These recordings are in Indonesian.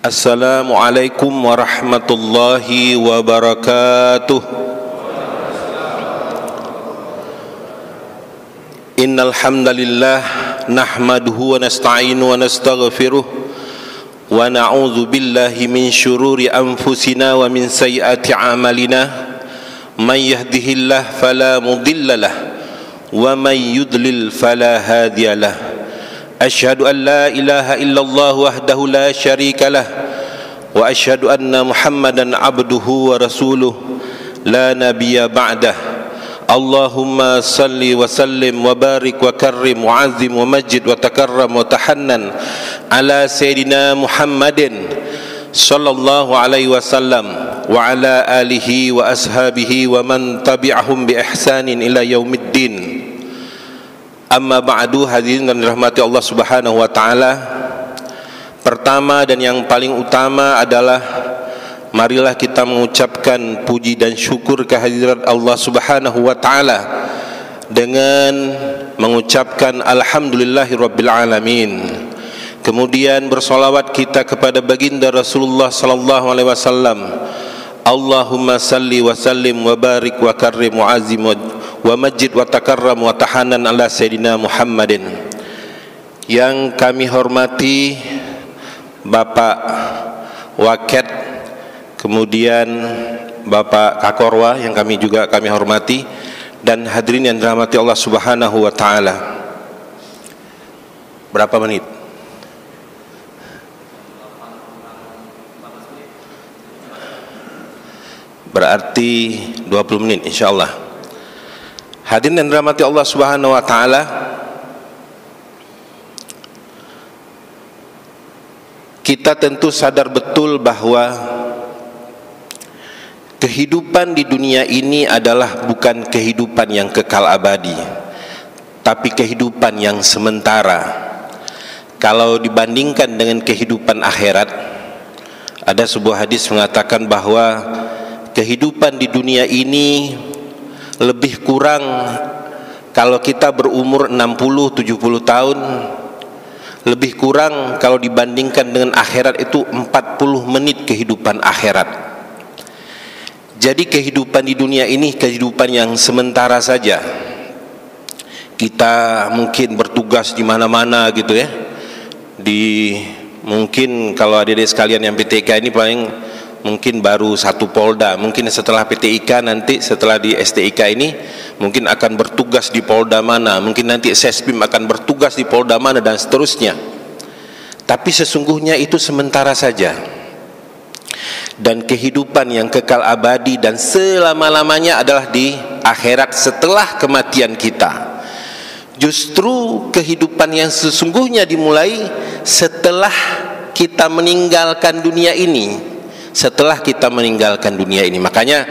Assalamualaikum warahmatullahi wabarakatuh. Innal hamdalillah nahmaduhu wa nasta'inu wa nastaghfiruh wa na'udzu billahi min syururi anfusina wa min sayyiati a'malina. May yahdihillahu fala mudhillalah wa may yudlil fala hadiyalah. Asyhadu an la ilaha illallah wahdahu la syarika lah wa asyhadu anna Muhammadan abduhu wa rasuluh la nabiyya ba'dah. Allahumma salli wa sallim wa barik wa karrim wa azim wa majid wa takarram wa tahannan ala sayyidina Muhammadin sallallahu alaihi wasallam wa ala alihi wa ashabihi wa man tabi'ahum bi ihsanin ila yaumiddin. Amma ba'du, hadirin dan dirahmati Allah Subhanahu wa taala. Pertama dan yang paling utama adalah marilah kita mengucapkan puji dan syukur kehadirat Allah Subhanahu wa taala dengan mengucapkan alhamdulillahirabbil alamin. Kemudian bersolawat kita kepada baginda Rasulullah sallallahu alaihi wasallam. Allahumma salli wa sallim wa barik wa karrim wa azim wa majid wa takarram wa tahanan ala sayyidina Muhammadin. Yang kami hormati Bapak Waket, kemudian Bapak Kakorwa yang kami hormati, dan hadirin yang dirahmati Allah Subhanahu wa taala. Berapa menit? Berarti 20 menit insyaallah. Hadirin dan dirahmati Allah Subhanahu wa taala, kita tentu sadar betul bahwa kehidupan di dunia ini adalah bukan kehidupan yang kekal abadi, tapi kehidupan yang sementara. Kalau dibandingkan dengan kehidupan akhirat, ada sebuah hadis mengatakan bahwa kehidupan di dunia ini lebih kurang, kalau kita berumur 60-70 tahun, lebih kurang kalau dibandingkan dengan akhirat itu 40 menit kehidupan akhirat. Jadi kehidupan di dunia ini kehidupan yang sementara saja. Kita mungkin bertugas di mana-mana gitu ya. Mungkin kalau adik-adik sekalian yang PTK ini paling mungkin baru satu Polda, mungkin setelah PTIK nanti, setelah di STIK ini mungkin akan bertugas di Polda mana, mungkin nanti Sespim akan bertugas di Polda mana, dan seterusnya. Tapi sesungguhnya itu sementara saja, dan kehidupan yang kekal abadi dan selama-lamanya adalah di akhirat setelah kematian kita. Justru kehidupan yang sesungguhnya dimulai setelah kita meninggalkan dunia ini. Setelah kita meninggalkan dunia ini, makanya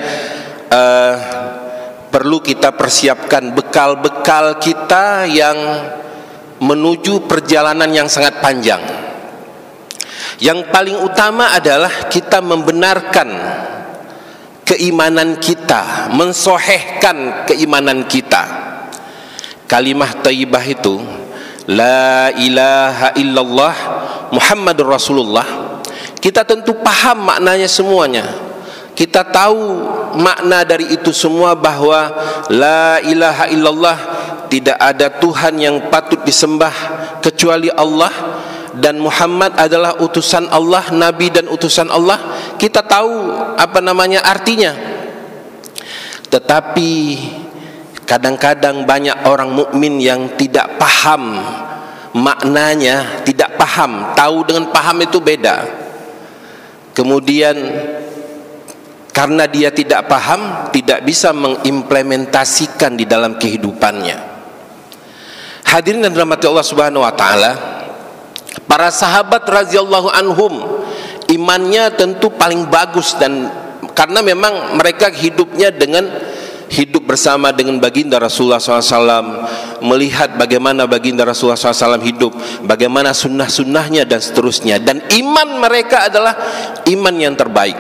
perlu kita persiapkan bekal-bekal kita yang menuju perjalanan yang sangat panjang. Yang paling utama adalah kita membenarkan keimanan kita, mensohehkan keimanan kita. Kalimah thayyibah itu, la ilaha illallah Muhammadur Rasulullah, kita tentu paham maknanya semuanya. Kita tahu makna dari itu semua, bahwa la ilaha illallah, tidak ada Tuhan yang patut disembah kecuali Allah, dan Muhammad adalah utusan Allah, nabi dan utusan Allah. Kita tahu artinya. Tetapi kadang-kadang banyak orang mukmin yang tidak paham maknanya, tidak paham. Tahu dengan paham itu beda. Kemudian karena dia tidak paham, tidak bisa mengimplementasikan di dalam kehidupannya. Hadirin dan dirahmati Allah Subhanahu wa taala, para sahabat radhiyallahu anhum imannya tentu paling bagus, dan karena memang mereka hidup bersama dengan baginda Rasulullah SAW, melihat bagaimana baginda Rasulullah SAW hidup, bagaimana sunnah-sunnahnya dan seterusnya, dan iman mereka adalah iman yang terbaik.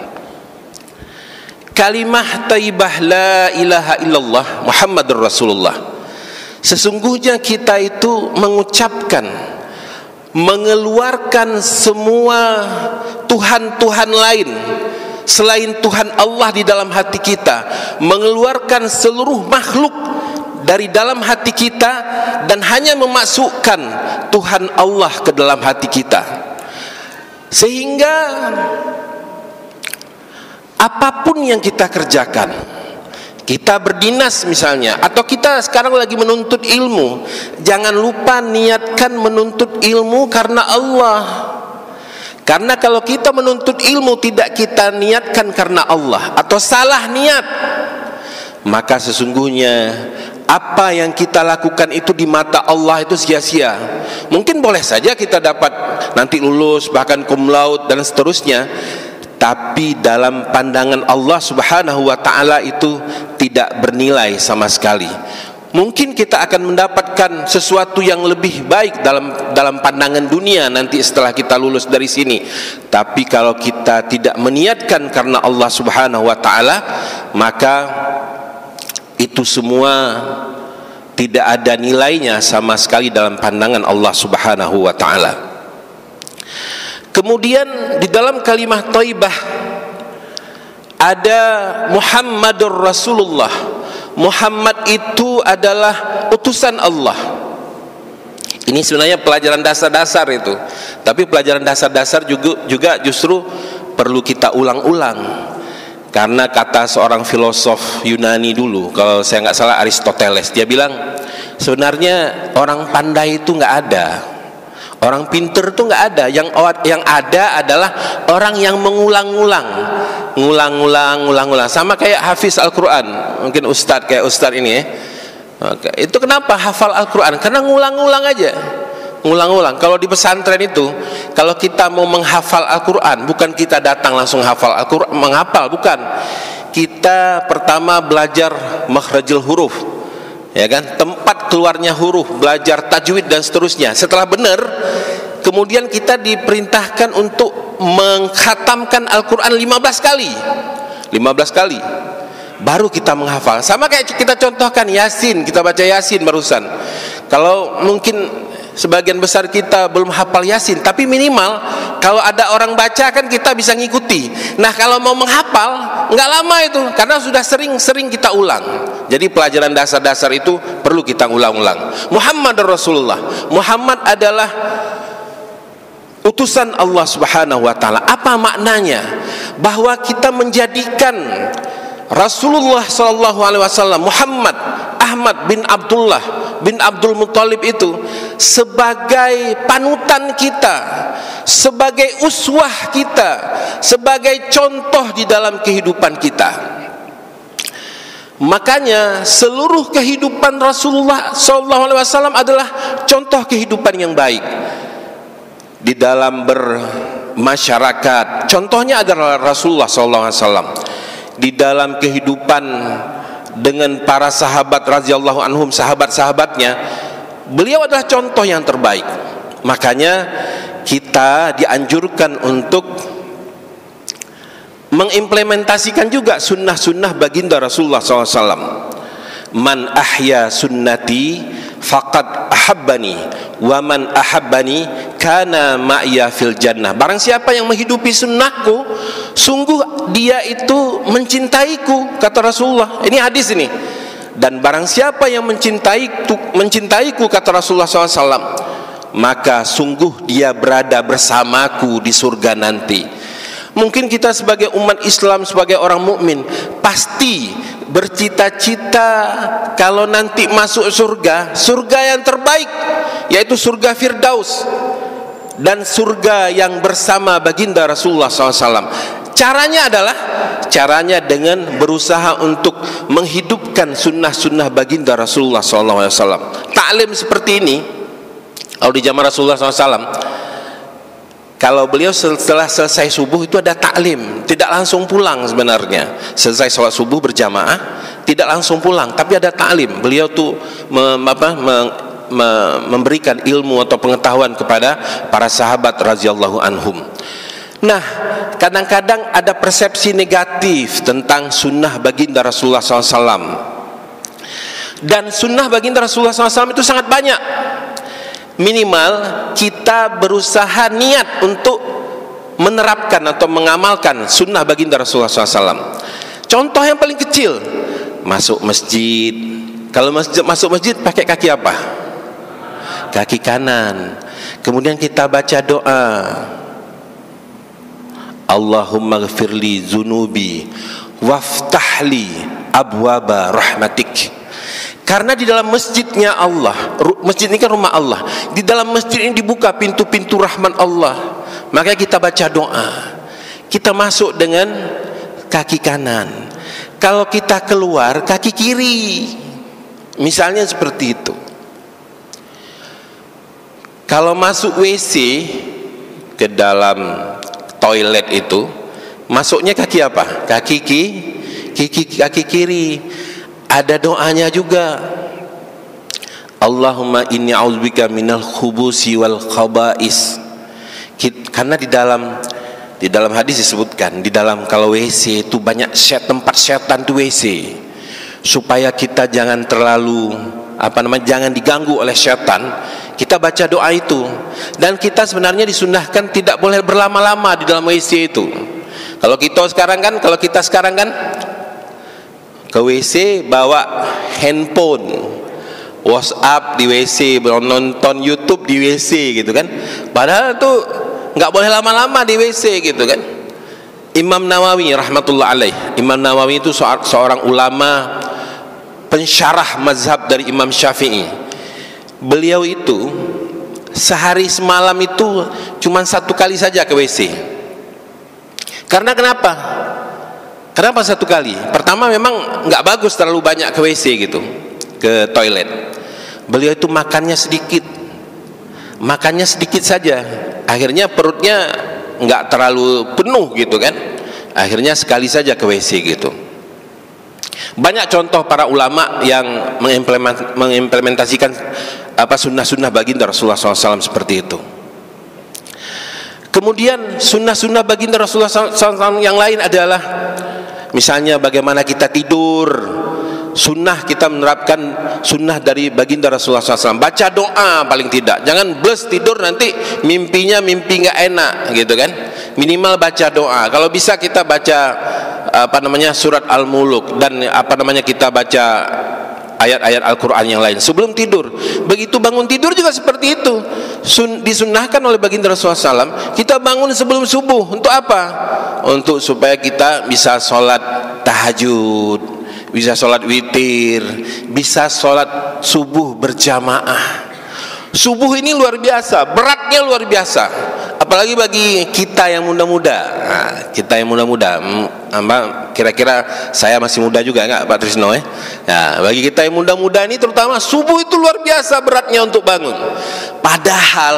Kalimah thayyibah la ilaha illallah Muhammadur Rasulullah, sesungguhnya kita itu mengucapkan mengeluarkan semua Tuhan-Tuhan lain selain Tuhan Allah di dalam hati kita, mengeluarkan seluruh makhluk dari dalam hati kita dan hanya memasukkan Tuhan Allah ke dalam hati kita, sehingga apapun yang kita kerjakan, kita berdinas misalnya, atau kita sekarang lagi menuntut ilmu, jangan lupa niatkan menuntut ilmu karena Allah. Karena kalau kita menuntut ilmu tidak kita niatkan karena Allah, atau salah niat, maka sesungguhnya apa yang kita lakukan itu di mata Allah itu sia-sia. Mungkin boleh saja kita dapat nanti lulus bahkan cum laude dan seterusnya, tapi dalam pandangan Allah Subhanahu wa ta'ala itu tidak bernilai sama sekali. Mungkin kita akan mendapatkan sesuatu yang lebih baik dalam pandangan dunia nanti setelah kita lulus dari sini. Tapi kalau kita tidak meniatkan karena Allah Subhanahu wa ta'ala, maka itu semua tidak ada nilainya sama sekali dalam pandangan Allah Subhanahu wa ta'ala. Kemudian di dalam kalimah thayyibah ada Muhammadur Rasulullah. Muhammad itu adalah utusan Allah. Ini sebenarnya pelajaran dasar-dasar itu, tapi pelajaran dasar-dasar juga justru perlu kita ulang-ulang. Karena kata seorang filosof Yunani dulu, kalau saya nggak salah Aristoteles, dia bilang sebenarnya orang pandai itu nggak ada, orang pinter itu nggak ada. Yang ada adalah orang yang mengulang-ulang, ngulang-ngulang. Sama kayak hafiz Al-Quran, mungkin ustadz kayak ustadz ini ya. Oke. Itu kenapa hafal Al-Quran? Karena ngulang-ngulang aja, ngulang-ngulang. Kalau di pesantren itu, kalau kita mau menghafal Al-Quran, bukan kita datang langsung hafal Al-Quran, menghafal, bukan. Kita pertama belajar makhrajul huruf, ya kan, tempat keluarnya huruf, belajar tajwid dan seterusnya. Setelah benar, kemudian kita diperintahkan untuk mengkhatamkan Al-Quran 15 kali, baru kita menghafal. Sama kayak kita contohkan Yasin, kita baca Yasin barusan. Kalau mungkin sebagian besar kita belum hafal Yasin, tapi minimal kalau ada orang baca kan kita bisa ngikuti. Nah kalau mau menghafal nggak lama itu, karena sudah sering kita ulang. Jadi pelajaran dasar-dasar itu perlu kita ulang-ulang. Muhammadur Rasulullah, Muhammad adalah utusan Allah Subhanahu wa ta'ala. Apa maknanya? Bahwa kita menjadikan Rasulullah sallallahu alaihi wasallam, Muhammad Ahmad bin Abdullah bin Abdul Muthalib itu sebagai panutan kita, sebagai uswah kita, sebagai contoh di dalam kehidupan kita. Makanya seluruh kehidupan Rasulullah sallallahu alaihi wasallam adalah contoh kehidupan yang baik. Di dalam bermasyarakat, contohnya adalah Rasulullah sallallahu alaihi wasallam. Di dalam kehidupan dengan para sahabat radhiyallahu anhum, sahabat-sahabatnya, beliau adalah contoh yang terbaik. Makanya kita dianjurkan untuk mengimplementasikan juga sunnah-sunnah baginda Rasulullah SAW. Man ahya sunnati faqad ahabbani wa man ahabbani kana ma'ya fil jannah. Barang siapa yang menghidupi sunnahku, sungguh dia itu mencintaiku, kata Rasulullah. Ini hadis ini. Dan barang siapa yang mencintaiku, kata Rasulullah SAW, maka sungguh dia berada bersamaku di surga nanti. Mungkin kita sebagai umat Islam, sebagai orang mukmin, pasti bercita-cita kalau nanti masuk surga, surga yang terbaik, yaitu surga Firdaus, dan surga yang bersama baginda Rasulullah SAW. Caranya adalah dengan berusaha untuk menghidupkan sunnah-sunnah baginda Rasulullah SAW. Taklim seperti ini, kalau di zaman Rasulullah SAW, kalau beliau setelah selesai subuh itu ada taklim, tidak langsung pulang sebenarnya. Selesai sholat subuh berjamaah, tidak langsung pulang, tapi ada taklim. Beliau tuh memberikan ilmu atau pengetahuan kepada para sahabat radhiyallahu anhum. Nah, kadang-kadang ada persepsi negatif tentang sunnah baginda Rasulullah SAW. Dan sunnah baginda Rasulullah SAW itu sangat banyak. minimal kita berusaha niat untuk menerapkan atau mengamalkan sunnah baginda Rasulullah SAW. Contoh yang paling kecil, masuk masjid. Kalau masuk masjid pakai kaki apa? Kaki kanan. Kemudian kita baca doa, Allahumma ghfirli zunubi waftahli abwaba rahmatik. Karena di dalam masjidnya Allah, masjid ini kan rumah Allah, di dalam masjid ini dibuka pintu-pintu rahmat Allah. Maka kita baca doa, kita masuk dengan kaki kanan. Kalau kita keluar kaki kiri, misalnya seperti itu. Kalau masuk WC ke dalam toilet itu, masuknya kaki apa? Kaki kiri. Ada doanya juga, Allahumma inni a'udzubika minal khubusi wal khaba'is. Karena di dalam hadis disebutkan, di dalam kalau WC itu banyak tempat setan itu WC, supaya kita jangan terlalu jangan diganggu oleh setan. Kita baca doa itu, dan kita sebenarnya disunahkan tidak boleh berlama-lama di dalam WC itu. Kalau kita sekarang kan ke WC bawa handphone, WhatsApp di WC, nonton YouTube di WC gitu kan. Padahal tuh nggak boleh lama-lama di WC gitu kan. Imam Nawawi rahmatullah alaih, Imam Nawawi itu seorang ulama pensyarah mazhab dari Imam Syafi'i. Beliau itu sehari semalam itu cuma 1 kali saja ke WC. Karena kenapa 1 kali? Pertama memang nggak bagus terlalu banyak ke WC gitu, ke toilet. Beliau itu makannya sedikit saja. Akhirnya perutnya nggak terlalu penuh gitu kan. Akhirnya sekali saja ke WC gitu. Banyak contoh para ulama yang mengimplementasikan sunnah-sunnah baginda Rasulullah SAW seperti itu. Kemudian sunnah-sunnah baginda Rasulullah SAW yang lain adalah misalnya bagaimana kita tidur. Sunnah kita menerapkan sunnah dari baginda Rasulullah SAW. Baca doa paling tidak. Jangan blus tidur nanti mimpi nggak enak gitu kan. Minimal baca doa. Kalau bisa kita baca surat Al-Muluk dan kita baca ayat-ayat Al-Quran yang lain sebelum tidur. Begitu bangun tidur juga seperti itu. Disunnahkan oleh baginda Rasulullah SAW, kita bangun sebelum subuh. Untuk apa? Untuk supaya kita bisa sholat tahajud, bisa sholat witir, bisa sholat subuh berjamaah. Subuh ini luar biasa, beratnya luar biasa, apalagi bagi kita yang muda-muda. Kita yang muda-muda, kira-kira saya masih muda juga nggak Pak Trisno ya? Nah, bagi kita yang muda-muda ini terutama subuh itu luar biasa beratnya untuk bangun. Padahal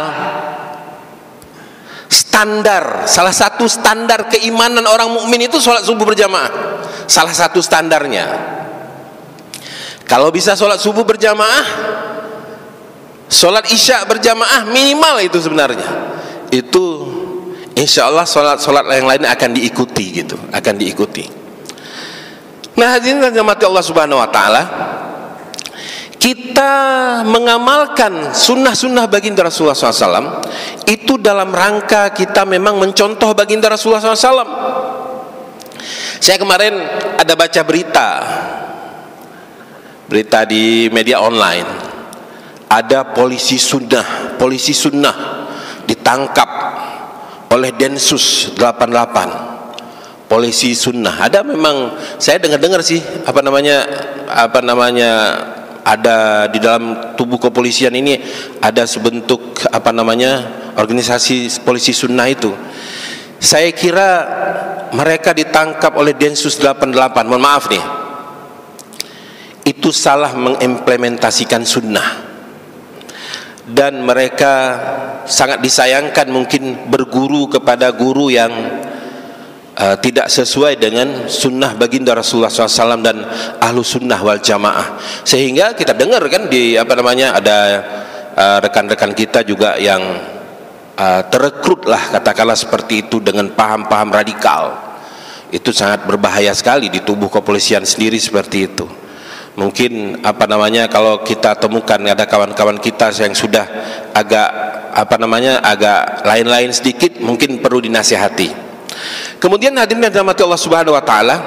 salah satu standar keimanan orang mukmin itu sholat subuh berjamaah. Salah satu standarnya. Kalau bisa sholat subuh berjamaah, sholat isya berjamaah minimal itu sebenarnya. Itu insya Allah sholat yang lain akan diikuti gitu, akan diikuti. Nah, hadirin dan rahmati Allah Subhanahu Wa Taala, kita mengamalkan sunnah-sunnah baginda Rasulullah SAW itu dalam rangka kita memang mencontoh baginda Rasulullah SAW. Saya kemarin ada baca berita di media online, ada polisi sunnah ditangkap oleh Densus 88. Polisi sunnah ada, memang saya dengar sih ada di dalam tubuh kepolisian ini ada sebentuk organisasi polisi sunnah itu. Saya kira mereka ditangkap oleh Densus 88, mohon maaf nih, itu salah mengimplementasikan sunnah. Dan mereka sangat disayangkan mungkin berguru kepada guru yang tidak sesuai dengan sunnah baginda Rasulullah SAW dan ahlu sunnah wal jamaah. Sehingga kita dengar kan ada rekan-rekan kita juga yang terekrut lah katakanlah seperti itu dengan paham-paham radikal. Itu sangat berbahaya sekali di tubuh kepolisian sendiri seperti itu. Mungkin kalau kita temukan ada kawan-kawan kita yang sudah agak agak lain-lain sedikit, mungkin perlu dinasihati. Kemudian hadirin yang dirahmati Allah Subhanahu wa taala,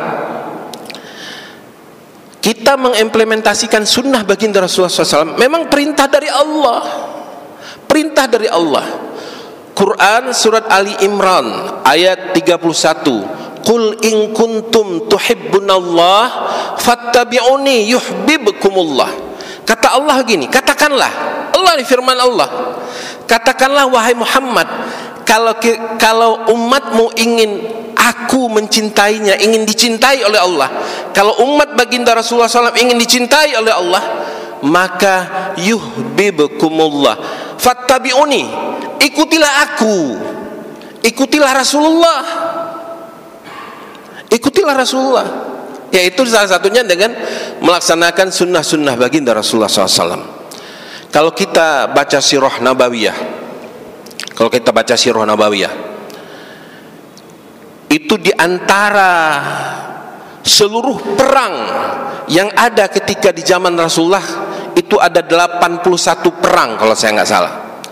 kita mengimplementasikan sunnah baginda Rasulullah SAW memang perintah dari Allah. Perintah dari Allah. Quran surat Ali Imran ayat 31. Qul in kuntum tuhibbunallah fattabi'uni yuhibbukumullah. Kata Allah gini, katakanlah, Allah ini firman Allah. Katakanlah wahai Muhammad, kalau umatmu ingin aku mencintainya, ingin dicintai oleh Allah, kalau umat baginda Rasulullah SAW ingin dicintai oleh Allah, maka yuhibbukumullah fattabi'uni, ikutilah aku, ikutilah Rasulullah, ikutilah Rasulullah. Yaitu salah satunya dengan melaksanakan sunnah-sunnah baginda Rasulullah SAW. Kalau kita baca sirah nabawiyah, itu diantara seluruh perang yang ada ketika di zaman Rasulullah, itu ada 81 perang kalau saya nggak salah.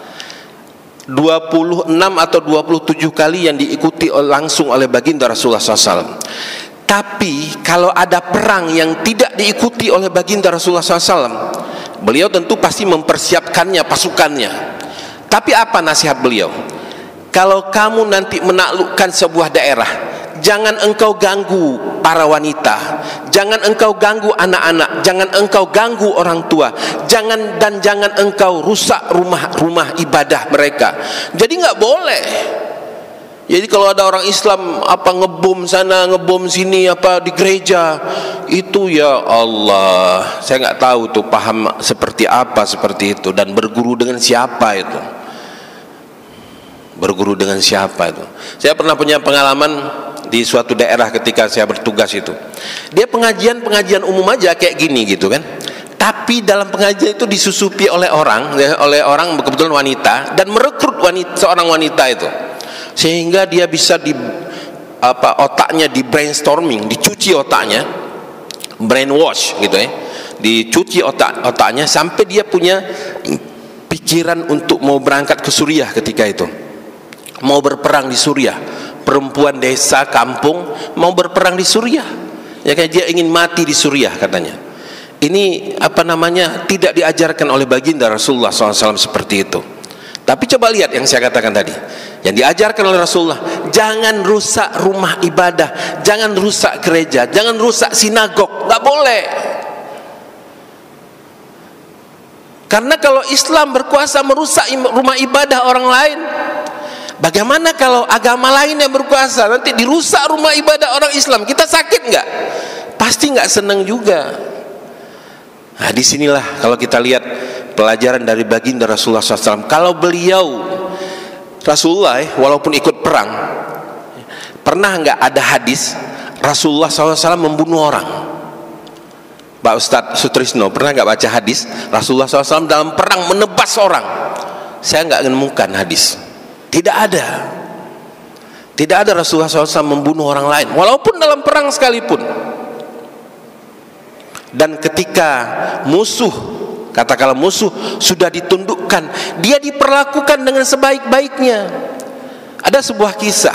26 atau 27 kali yang diikuti langsung oleh baginda Rasulullah SAW. Tapi kalau ada perang yang tidak diikuti oleh baginda Rasulullah SAW, beliau tentu pasti mempersiapkannya, pasukannya. Tapi apa nasihat beliau? Kalau kamu nanti menaklukkan sebuah daerah, jangan engkau ganggu para wanita, jangan engkau ganggu anak-anak, jangan engkau ganggu orang tua, jangan engkau rusak rumah ibadah mereka. Jadi nggak boleh. Jadi kalau ada orang Islam ngebom sana, ngebom sini, di gereja, itu ya Allah, saya nggak tahu tuh paham seperti apa seperti itu, dan berguru dengan siapa itu. Berguru dengan siapa itu? Saya pernah punya pengalaman di suatu daerah ketika saya bertugas itu. Dia pengajian umum aja kayak gini gitu kan. Tapi dalam pengajian itu disusupi oleh orang kebetulan wanita, dan merekrut seorang wanita itu. Sehingga dia bisa otaknya di brainstorming, dicuci otaknya, brainwash gitu ya. Dicuci otaknya sampai dia punya pikiran untuk mau berangkat ke Suriah ketika itu. Mau berperang di Suriah, perempuan desa kampung mau berperang di Suriah, ya kayak dia ingin mati di Suriah katanya. Ini tidak diajarkan oleh baginda Rasulullah SAW seperti itu. Tapi coba lihat yang saya katakan tadi, yang diajarkan oleh Rasulullah, jangan rusak rumah ibadah, jangan rusak gereja, jangan rusak sinagog, nggak boleh. Karena kalau Islam berkuasa merusak rumah ibadah orang lain, bagaimana kalau agama lain yang berkuasa nanti dirusak rumah ibadah orang Islam? Kita sakit nggak? Pasti nggak senang juga. Nah, disinilah kalau kita lihat pelajaran dari baginda Rasulullah SAW. Kalau beliau Rasulullah walaupun ikut perang, pernah nggak ada hadis Rasulullah SAW membunuh orang? Pak Ustadz Sutrisno pernah nggak baca hadis Rasulullah SAW dalam perang menebas orang? Saya nggak menemukan hadis. Tidak ada Rasulullah SAW membunuh orang lain walaupun dalam perang sekalipun. Dan ketika katakanlah musuh sudah ditundukkan, dia diperlakukan dengan sebaik-baiknya. Ada sebuah kisah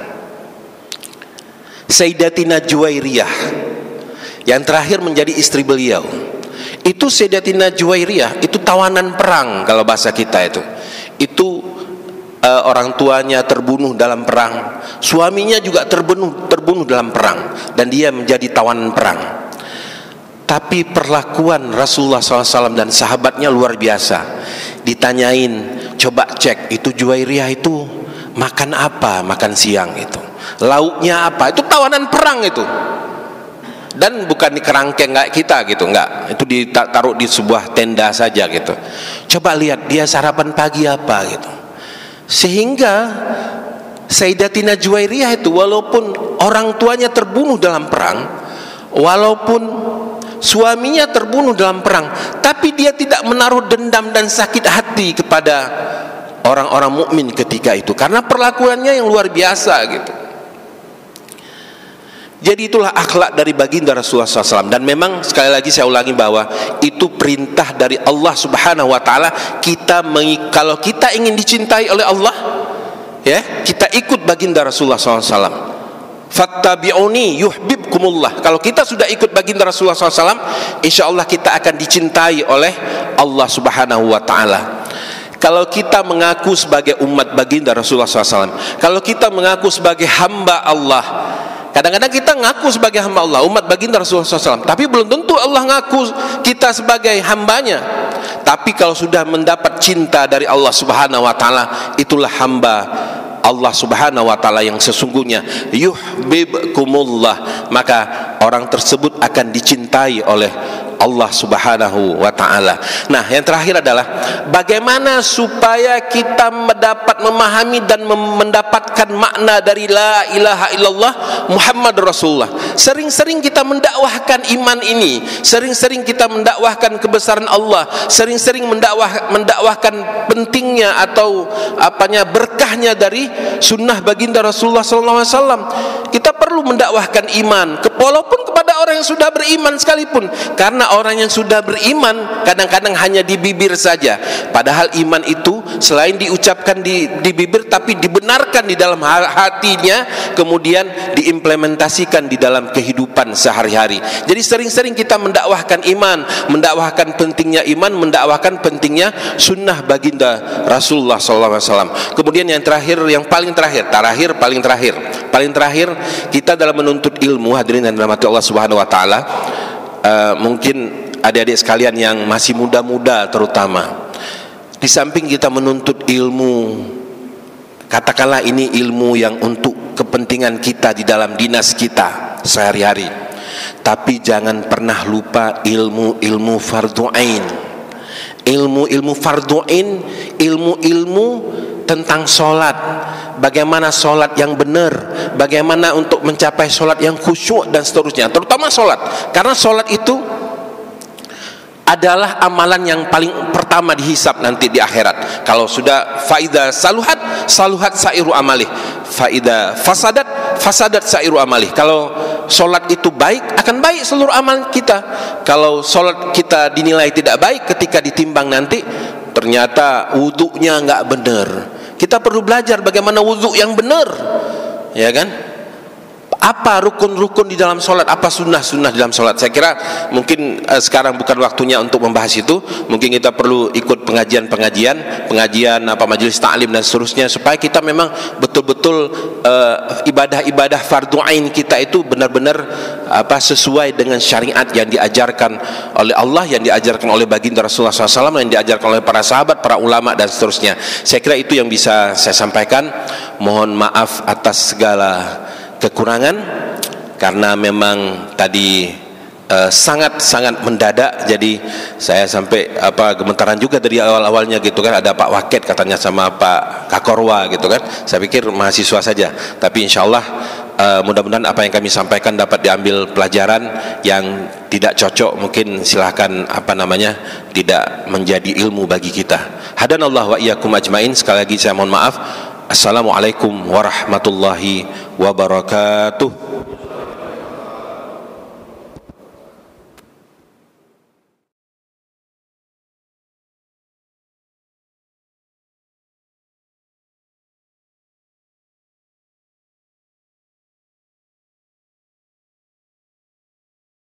Sayyidatina Juwairiyah yang terakhir menjadi istri beliau. Itu Sayyidatina Juwairiyah itu tawanan perang kalau bahasa kita itu orang tuanya terbunuh dalam perang, suaminya juga terbunuh dalam perang, dan dia menjadi tawanan perang. Tapi perlakuan Rasulullah SAW dan sahabatnya luar biasa. Ditanyain, coba cek itu Juwairiyah itu makan apa, makan siang itu, lauknya apa, itu tawanan perang itu. Dan bukan di kerangkeng kayak kita gitu, enggak, itu ditaruh di sebuah tenda saja gitu. Coba lihat dia sarapan pagi apa gitu. Sehingga Sayyidatina Juwairiyah itu walaupun orang tuanya terbunuh dalam perang, walaupun suaminya terbunuh dalam perang, tapi dia tidak menaruh dendam dan sakit hati kepada orang-orang mukmin ketika itu, karena perlakuannya yang luar biasa gitu. Jadi itulah akhlak dari baginda Rasulullah SAW. Dan memang sekali lagi saya ulangi bahwa itu perintah dari Allah Subhanahu Wa Taala. Kalau kita ingin dicintai oleh Allah, ya, kita ikut baginda Rasulullah SAW. Fattabi'uni yuhibbukumullah. Kalau kita sudah ikut baginda Rasulullah SAW, insya Allah kita akan dicintai oleh Allah Subhanahu Wa Taala. Kalau kita mengaku sebagai umat baginda Rasulullah SAW, kalau kita mengaku sebagai hamba Allah, kadang-kadang kita ngaku sebagai hamba Allah, umat baginda Rasulullah SAW, tapi belum tentu Allah ngaku kita sebagai hambanya. Tapi kalau sudah mendapat cinta dari Allah Subhanahu Wa Taala, itulah hamba Allah Subhanahu Wa Taala yang sesungguhnya. Yuhibbukumullah, maka orang tersebut akan dicintai oleh Allah Subhanahu Wa Taala. Nah, yang terakhir adalah bagaimana supaya kita mendapat memahami dan mendapatkan makna dari la ilaha illallah Muhammad Rasulullah. Sering-sering kita mendakwahkan iman ini, sering-sering kita mendakwahkan kebesaran Allah, sering-sering mendakwahkan pentingnya atau berkahnya dari sunnah baginda Rasulullah SAW. Kita perlu mendakwahkan iman, walaupun kepada orang yang sudah beriman sekalipun, karena orang yang sudah beriman kadang-kadang hanya di bibir saja, padahal iman itu selain diucapkan di bibir tapi dibenarkan di dalam hatinya, kemudian diimplementasikan di dalam kehidupan sehari-hari. Jadi sering-sering kita mendakwahkan iman, mendakwahkan pentingnya iman, mendakwahkan pentingnya sunnah baginda Rasulullah SAW. Kemudian yang terakhir, yang paling terakhir, paling terakhir kita dalam menuntut ilmu, hadirin dan dirahmati Allah Subhanahu Wa Taala. Mungkin adik-adik sekalian yang masih muda-muda terutama, di samping kita menuntut ilmu, katakanlah ini ilmu yang untuk kepentingan kita di dalam dinas kita sehari-hari, tapi jangan pernah lupa ilmu fardu ain. Ilmu fardu ain, ilmu tentang sholat, bagaimana sholat yang benar, bagaimana untuk mencapai sholat yang khusyuk dan seterusnya, terutama sholat, karena sholat itu adalah amalan yang paling pertama dihisab nanti di akhirat. Kalau sudah faida saluhat sairu amalih, faida fasadat sairu amalih. Kalau sholat itu baik, akan baik seluruh amal kita. Kalau sholat kita dinilai tidak baik, ketika ditimbang nanti ternyata wudhunya nggak benar. Kita perlu belajar bagaimana wudhu yang benar, ya kan? Apa rukun-rukun di dalam sholat, apa sunnah-sunnah di dalam sholat. Saya kira mungkin sekarang bukan waktunya untuk membahas itu. Mungkin kita perlu ikut pengajian majelis ta'lim dan seterusnya, supaya kita memang betul-betul ibadah-ibadah fardu ain kita itu benar-benar sesuai dengan syariat yang diajarkan oleh Allah, yang diajarkan oleh baginda Rasulullah SAW, yang diajarkan oleh para sahabat, para ulama dan seterusnya. Saya kira itu yang bisa saya sampaikan. Mohon maaf atas segala kekurangan, karena memang tadi sangat-sangat mendadak, jadi saya sampai gemetaran juga dari awal-awalnya gitu kan. Ada Pak Waket katanya sama Pak Kakorwa gitu kan, saya pikir mahasiswa saja, tapi insya Allah mudah-mudahan apa yang kami sampaikan dapat diambil pelajaran. Yang tidak cocok mungkin silahkan tidak menjadi ilmu bagi kita. Hadanallahu wa iyyakum ajmain. Sekali lagi saya mohon maaf. Assalamualaikum warahmatullahi wabarakatuh.